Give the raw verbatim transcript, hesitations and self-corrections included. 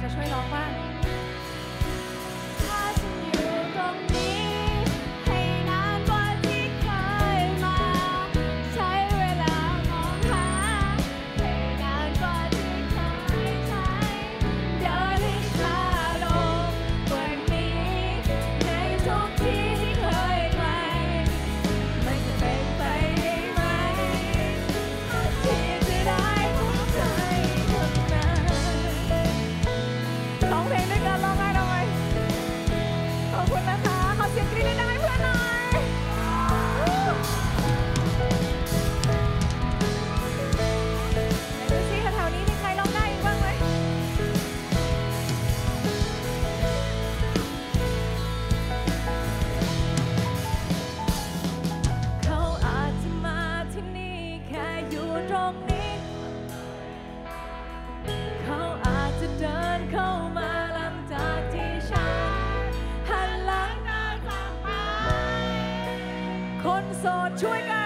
จะช่วยร้องบ้างถ้าฉันอยู่ตรงนี้ให้นานกว่าที่เคยมาใช้เวลามองหาให้นานกว่าที่เคยใช้เดินให้ช้าลงกว่านี้ในทุกที่ที่เคยไปมันจะเป็นไปได้ไหมที่จะได้พบใครคนนั้นร้องเพลงด้วยกันร้องไห้ทำไมขอบคุณนะคะขอเสียงกรี๊ดดังๆให้เพื่อนหน่อยดูสิแถวๆนี้มีใครร้องได้อีกบ้างไหมเขาอาจจะมาที่นี่แค่อยู่ตรงนี้เขาอาจจะเดินเข้ามาหลังจากที่ฉันหันหลังเดินจากไปคนโสดช่วยกัน